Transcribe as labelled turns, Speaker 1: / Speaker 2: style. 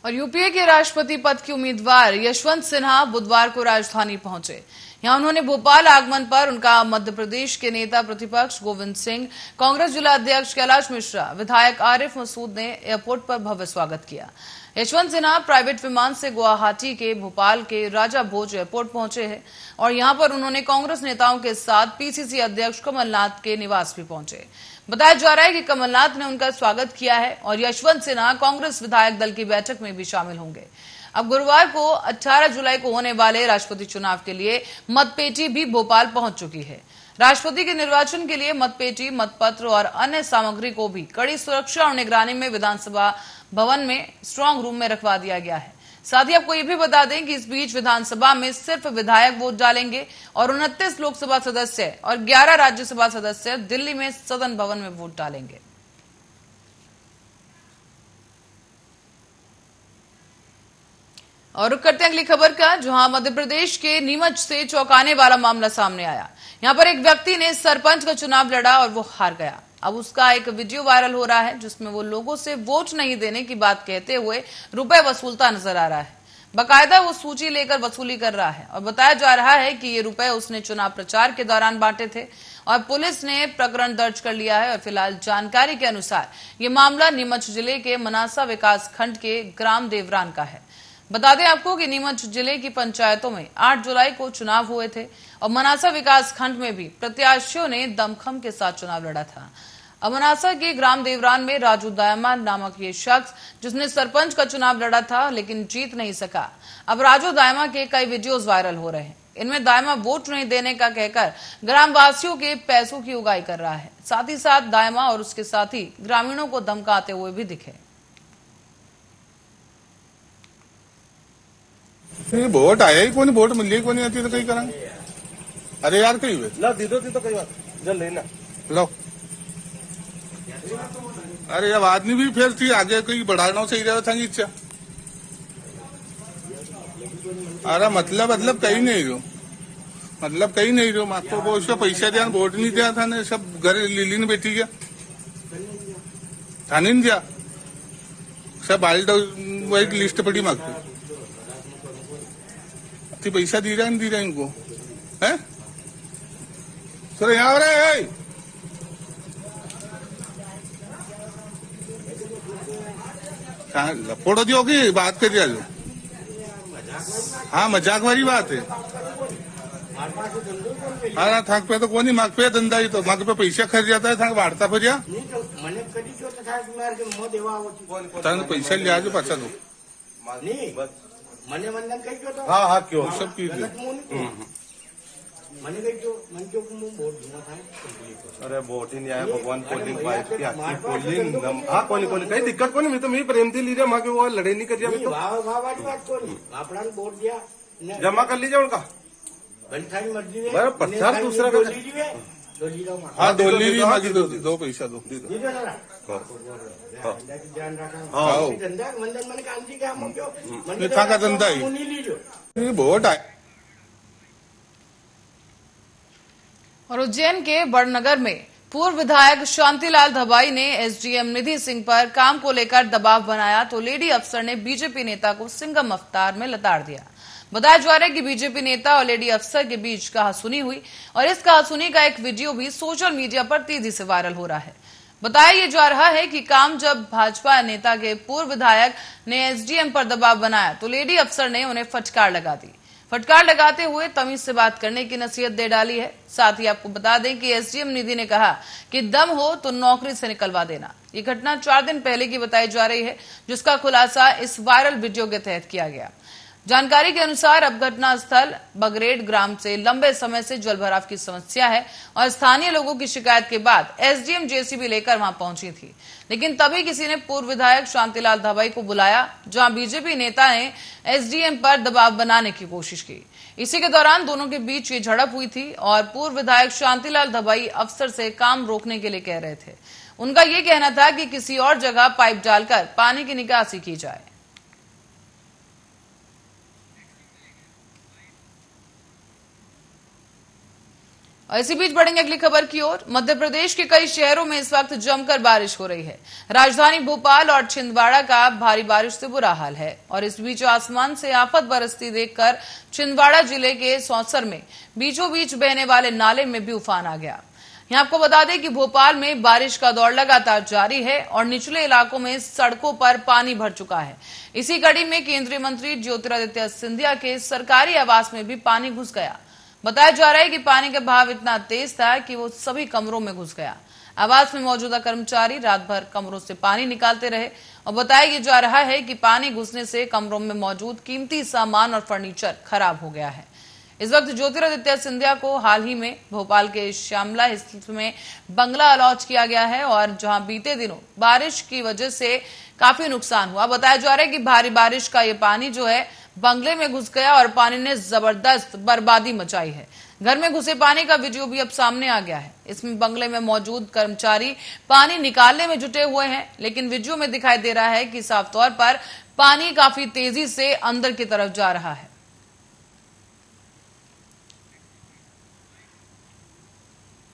Speaker 1: और यूपीए के राष्ट्रपति पद के उम्मीदवार यशवंत सिन्हा बुधवार को राजधानी पहुंचे। यहां उन्होंने भोपाल आगमन पर उनका मध्य प्रदेश के नेता प्रतिपक्ष गोविंद सिंह, कांग्रेस जिला अध्यक्ष कैलाश मिश्रा, विधायक आरिफ मसूद ने एयरपोर्ट पर भव्य स्वागत किया। यशवंत सिन्हा प्राइवेट विमान से गुवाहाटी के भोपाल के राजा भोज एयरपोर्ट पहुंचे हैं और यहां पर उन्होंने कांग्रेस नेताओं के साथ पीसीसी अध्यक्ष कमलनाथ के निवास भी पहुंचे। बताया जा रहा है कि कमलनाथ ने उनका स्वागत किया है और यशवंत सिन्हा कांग्रेस विधायक दल की बैठक में भी शामिल होंगे। अब गुरुवार को 18 जुलाई को होने वाले राष्ट्रपति चुनाव के लिए मतपेटी भी भोपाल पहुंच चुकी है। राष्ट्रपति के निर्वाचन के लिए मतपेटी, मतपत्र और अन्य सामग्री को भी कड़ी सुरक्षा और निगरानी में विधानसभा भवन में स्ट्रांग रूम में रखवा दिया गया है। साथ ही आपको ये भी बता दें कि इस बीच विधानसभा में सिर्फ विधायक वोट डालेंगे और 29 लोकसभा सदस्य और 11 राज्यसभा सदस्य दिल्ली में सदन भवन में वोट डालेंगे। और रुक करते हैं अगली खबर का, जहां मध्य प्रदेश के नीमच से चौंकाने वाला मामला सामने आया। यहां पर एक व्यक्ति ने सरपंच का चुनाव लड़ा और वो हार गया। अब उसका एक वीडियो वायरल हो रहा है जिसमें वो लोगों से वोट नहीं देने की बात कहते हुए रुपए वसूलता नजर आ रहा है। बाकायदा वो सूची लेकर वसूली कर रहा है और बताया जा रहा है कि ये रुपए उसने चुनाव प्रचार के दौरान बांटे थे और पुलिस ने प्रकरण दर्ज कर लिया है। और फिलहाल जानकारी के अनुसार ये मामला नीमच जिले के मनासा विकास खंड के ग्राम देवरान का है। बता दें आपको कि नीमच जिले की पंचायतों में 8 जुलाई को चुनाव हुए थे और मनासा विकास खंड में भी प्रत्याशियों ने दमखम के साथ चुनाव लड़ा था। अब मनासा के ग्राम देवरान में राजू दायमा नामक ये शख्स जिसने सरपंच का चुनाव लड़ा था लेकिन जीत नहीं सका। अब राजू दायमा के कई वीडियोस वायरल हो रहे हैं। इनमें दायमा वोट नहीं देने का कहकर ग्रामवासियों के पैसों की उगाही कर रहा है। साथ ही साथ दायमा और उसके साथी ग्रामीणों को धमकाते हुए भी दिखे।
Speaker 2: वोट आया ही कोनी, वोट मिली कोनी आती तो कहीं करेंगे। अरे यार कहीं लो दीदो तो कई बात जल लेना लो। अरे अब आदमी भी फिर थी आगे कहीं बढ़ाना सही रहा था इच्छा। अरे मतलब कहीं नहीं रहो, मतलब कहीं नहीं रहो। आपको वो उसका पैसा दिया, वोट नहीं दिया था ना, सब घर लीली ने बैठी गया थाने नहीं दिया, सब बाल्ट वही लिस्ट पड़ी मांगती पैसा दी रहा नहीं दी रहा इनको है। सर यहाँ रहे फोटो दी होगी बात कर दिया जो। हाँ मजाक वाली बात है। हाँ थक पे तो कौन माग पे धंधा ही तो माग पे पैसा खर्च जाता है, थक वाढ़ता फिर पैसा लिया जो पाचा दो। हाँ हाँ क्यों सब की अरे वोट ही नहीं आया भगवान पोलिंग पोलिंग। हाँ कोनी कोनी कहीं दिक्कत कोनी, मैं तो मैं प्रेम थी लीजिए माँ के वो लड़े नहीं कर तो जमा कर लीजिए उनका प्रचार दूसरा हाँ दो लीजिए माँ की दो पैसा दो का धंधा ही वोट आए।
Speaker 1: और उज्जैन के बड़नगर में पूर्व विधायक शांतिलाल धबाई ने एसडीएम निधि सिंह पर काम को लेकर दबाव बनाया तो लेडी अफसर ने बीजेपी नेता को सिंघम अवतार में लताड़ दिया। बताया जा रहा है कि बीजेपी नेता और लेडी अफसर के बीच कहासुनी हुई और इस कहासुनी का एक वीडियो भी सोशल मीडिया पर तेजी से वायरल हो रहा है। बताया ये जा रहा है कि काम जब भाजपा नेता के पूर्व विधायक ने एसडीएम पर दबाव बनाया तो लेडी अफसर ने उन्हें फटकार लगा दी। फटकार लगाते हुए तमीज से बात करने की नसीहत दे डाली है। साथ ही आपको बता दें कि एसडीएम निधि ने कहा कि दम हो तो नौकरी से निकलवा देना। ये घटना 4 दिन पहले की बताई जा रही है जिसका खुलासा इस वायरल वीडियो के तहत किया गया। जानकारी के अनुसार अब घटना स्थल बगरेड ग्राम से लंबे समय से जलभराव की समस्या है और स्थानीय लोगों की शिकायत के बाद एसडीएम जेसीबी लेकर वहां पहुंची थी, लेकिन तभी किसी ने पूर्व विधायक शांतिलाल धबाई को बुलाया जहां बीजेपी नेता ने एसडीएम पर दबाव बनाने की कोशिश की। इसी के दौरान दोनों के बीच ये झड़प हुई थी और पूर्व विधायक शांतिलाल धबाई अफसर से काम रोकने के लिए कह रहे थे। उनका ये कहना था कि किसी और जगह पाइप डालकर पानी की निकासी की जाए। और इसी बीच बढ़ेंगे अगली खबर की ओर। मध्य प्रदेश के कई शहरों में इस वक्त जमकर बारिश हो रही है। राजधानी भोपाल और छिंदवाड़ा का भारी बारिश से बुरा हाल है और इस बीच आसमान से आफत बरसती देखकर छिंदवाड़ा जिले के सौंसर में बीचों बीच बहने वाले नाले में भी उफान आ गया। यहाँ आपको बता दें कि भोपाल में बारिश का दौर लगातार जारी है और निचले इलाकों में सड़कों पर पानी भर चुका है। इसी कड़ी में केंद्रीय मंत्री ज्योतिरादित्य सिंधिया के सरकारी आवास में भी पानी घुस गया। बताया जा रहा है कि पानी का बहाव इतना तेज था कि वो सभी कमरों में घुस गया। आवास में मौजूदा कर्मचारी रात भर कमरों से पानी निकालते रहे और बताया जा रहा है कि पानी घुसने से कमरों में मौजूद कीमती सामान और फर्नीचर खराब हो गया है। इस वक्त ज्योतिरादित्य सिंधिया को हाल ही में भोपाल के श्यामला स्थित में बंगला अलॉट किया गया है और जहां बीते दिनों बारिश की वजह से काफी नुकसान हुआ। बताया जा रहा है कि भारी बारिश का ये पानी जो है बंगले में घुस गया और पानी ने जबरदस्त बर्बादी मचाई है। घर में घुसे पानी का वीडियो भी अब सामने आ गया है। इसमें बंगले में मौजूद कर्मचारी पानी निकालने में जुटे हुए हैं, लेकिन वीडियो में दिखाई दे रहा है कि साफ तौर पर पानी काफी तेजी से अंदर की तरफ जा रहा है।